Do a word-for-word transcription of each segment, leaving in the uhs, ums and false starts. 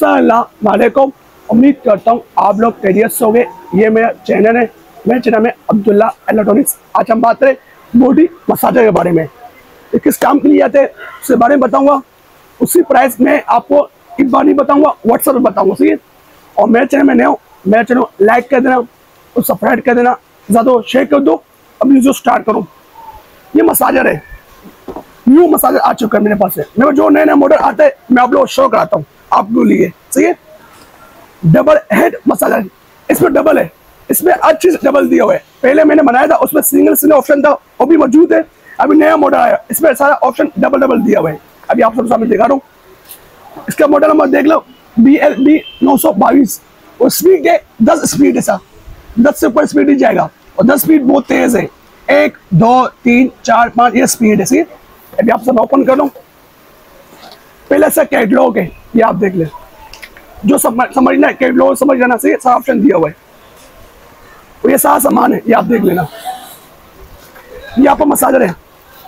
अस्सलाम वालेकुम। उम्मीद करता हूँ आप लोग खैरियत से होंगे। ये मेरा चैनल है, मेरे चैनल में अब्दुल्ला इलेक्ट्रॉनिक्स। आज हम बात करें बॉडी मसाजर के बारे में। ये किस काम के लिए आते हैं उसके बारे में बताऊंगा। उसी प्राइस में आपको एक बार नहीं बताऊंगा, व्हाट्सएप में बताऊंगा, ठीक है। और मेरे चैनल में नए हो, मेरे चैनल लाइक कर देना और सब्सक्राइब कर देना, ज़्यादा शेयर कर दो। अभी जो स्टार्ट करूँ, ये मसाजर है, न्यू मसाजर आ चुका है मेरे पास है। मेरे जो नए नए मॉडल आते हैं मैं आप लोग शो कराता हूँ आप लोग लिए, सही है। डबल हेड मसाजर, इसमें डबल है, इसमें हर चीज डबल दिया हुआ है। पहले मैंने बनाया था उसमें सिंगल सिंगल ऑप्शन था, वो भी मौजूद है। अभी नया मॉडल आया, इसमें सारा ऑप्शन डबल डबल दिया हुआ है। अभी आप सब सामने दिखा रहा हूँ। इसका मॉडल नंबर देख लो, बी एल बी नौ सौ बाईस। और स्पीड है दस स्पीड है, सा दस से ऊपर स्पीड ही जाएगा। और दस स्पीड बहुत तेज है, एक दो तीन चार पाँच ये स्पीड है, सही। अभी आप सब ओपन कर लो। पहले से कैटलॉग है, ये आप देख ले। जो सब समझना है कैटलॉग समझ लेना, सही, सारा ऑप्शन दिया हुआ है। और ये सारा सामान है, ये आप देख लेना। ये आपका मसाजर है,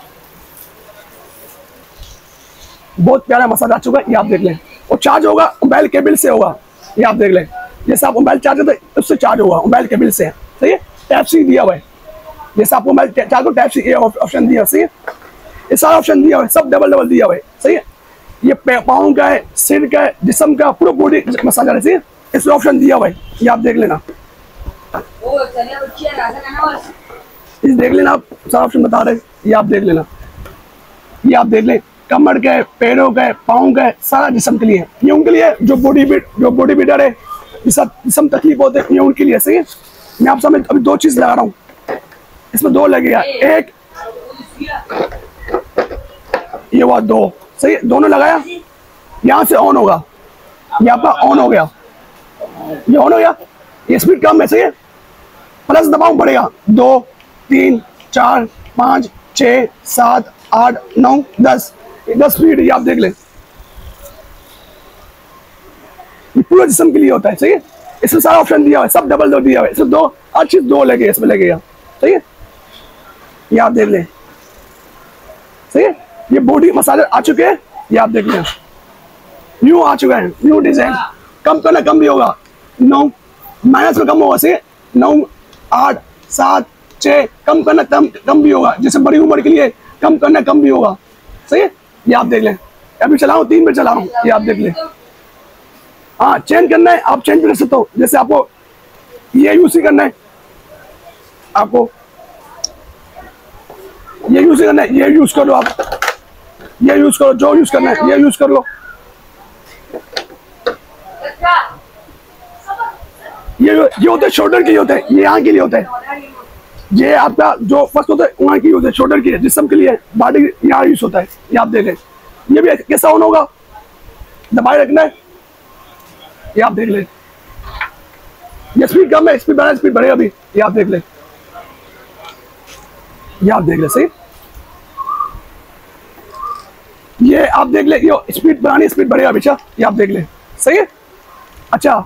बहुत प्यारा मसाजर आ चुका है, ये आप देख लें। और चार्ज होगा मोबाइल केबल से होगा, ये आप देख लें। जैसे आप मोबाइल चार्ज करते उससे चार्ज होगा, मोबाइल केबल से, सही है। टाइप सी दिया हुआ है, जैसे आप मोबाइल चार्ज को टाइप सी ये ऑप्शन दिया, सही है। ये सारा ऑप्शन दिया हुआ है, सब डबल डबल दिया हुआ है, सही है। ये पाँव का है, सिर का है, जिस्म का, पूरा बॉडी मसाजर है, सही है। इसमें ऑप्शन दिया हुआ है, ये आप देख लेना। इस देख लेना, आप सारा ऑप्शन बता रहे हैं, ये आप देख लेना। ये आप देख लें, कमर का है, पैरों का है, पाँव का है, सारा जिस्म के लिए है। ये उनके लिए जो बॉडी बिल्ड जो बॉडी बिल्डर है, जिसका जिस्म तकलीफ होते हैं, ये उनके लिए, सही है। मैं आप सामने अभी दो चीज लगा रहा हूँ, इसमें दो लगेगा, एक ये हुआ दो, सही, दोनों लगाया। यहाँ से ऑन होगा, ये आपका ऑन हो गया, ये ऑन हो गया। ये स्पीड कम है, सही है। प्लस दबाव बढ़ेगा, दो तीन चार पाँच छः सात आठ नौ दस, दस स्पीड, ये आप देख लें। ये पूरा जिस्म के लिए होता है, सही है। इसमें सारा ऑप्शन दिया हुआ है, सब डबल डबल दिया हुआ है। इसमें दो हर चीज दो लगे, इसमें लगेगा, सही है। ये आप देख लें, सही है। ये बॉडी मसाजर आ चुके हैं, ये आप देख लें। न्यू आ चुका है, न्यू डिजाइन। कम करना कम भी होगा, नौ माइनस में कम होगा, सही। नौ आठ सात छः, कम करना कम कम भी होगा। जैसे बड़ी उम्र के लिए कम करना कम भी होगा, सही है। ये आप देख लें। अभी चलाऊँ, तीन मिनट चला रहा हूँ, ये आप देख लें। हाँ, चेंज करना है आप चेंज कर सकते हो। जैसे आपको ये यूज ही करना है, आपको ये यूज करना है, ये यूज कर लो। आप ये यूज करो, जो यूज करना है ये यूज कर लो। ये ये होते हैं शोल्डर के लिए होते हैं, ये यहाँ के लिए होते हैं। ये आपका जो फर्स्ट होता है वहाँ की होता है, शोल्डर की, जिस्म के लिए, बॉडी यहाँ यूज होता है, ये आप देखें। ये भी कैसा ऑन होगा, दबाए रखना है, ये आप देख लें। ये स्पीड कम है, स्पीड बढ़ा, स्पीड बढ़ेगा अभी, ये आप देख लें। ये आप देख लें, सही। ये आप देख ले, ये स्पीड बढ़ानी, स्पीड बढ़ेगा बेचा, ये आप देख ले, सही है। अच्छा,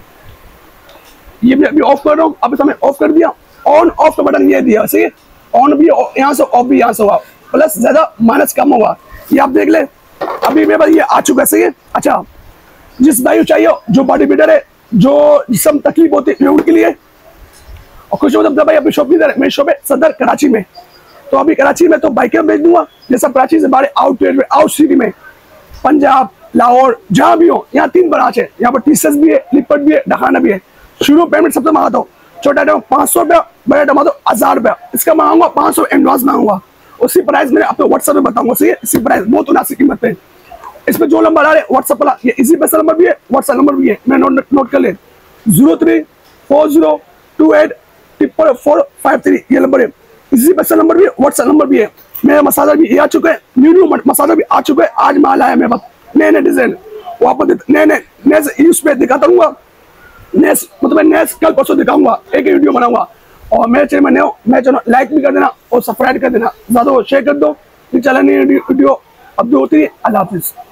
ये मैं अभी ऑफ कर रहा हूँ, अभी समय ऑफ कर दिया। ऑन ऑफ का बटन ये दिया, सही है। ऑन भी यहाँ से, ऑफ भी यहाँ से होगा, प्लस ज्यादा माइनस कम होगा, ये आप देख ले। अभी मेरे पास ये आ चुका है, सही है। अच्छा, जिस भाई को चाहिए, जो बॉडी बिल्डर है, जो जिसम तकलीफ होती है, उनके लिए। और कुछ मतलब भाई अपनी शॉप इधर, मेरी शॉप है सदर कराची में। तो अभी कराची में तो बाइकें भेज दूंगा, जैसा कराची से बाहर आउट आउट सिटी में, पंजाब, लाहौर, जहाँ भी हो। यहाँ तीन ब्रांच है, यहाँ पर टीसस भी है, लिपट भी है, ढकाना भी है। शुरू पेमेंट सबसे मंगाता हूँ, छोटा आइटम पाँच सौ रुपया, बड़ा आइटम तो हज़ार रुपया। इसका मंगाऊंगा पाँच सौ एडवांस मंगाऊंगा, उसी प्राइस मैंने आपको व्हाट्सएप में बताऊंगा, सही है। इसी प्राइस बहुत मुनासिब कीमत पे। इसमें जो नंबर आ रहे हैं व्हाट्सएप वाला, ये इजी पैसा नंबर भी है, व्हाट्सएप नंबर भी है, मैं नोट नोट कर ले। Zero three four zero two eight triple four five three, ये नंबर है। इसी पैसा नंबर भी है, व्हाट्सएप नंबर भी है। मेरा मसाला भी ये आ चुका है, न्यू न्यू मसाला भी आ चुका है। आज माल आया मेरे पास, नए नए डिजाइन, वो आपको नए नए नए यूज पे दिखाता रहूँगा। नेक्स्ट मतलब नेक्स्ट कल परसों दिखाऊंगा, एक ही वीडियो बनाऊंगा। और मेरे चैनल में नए हो, मेरे चैनल लाइक भी कर देना और सब्सक्राइब कर देना, ज़्यादा शेयर कर दो। चैनल वीडियो अब जो होती है। अल्लाह हाफिज़।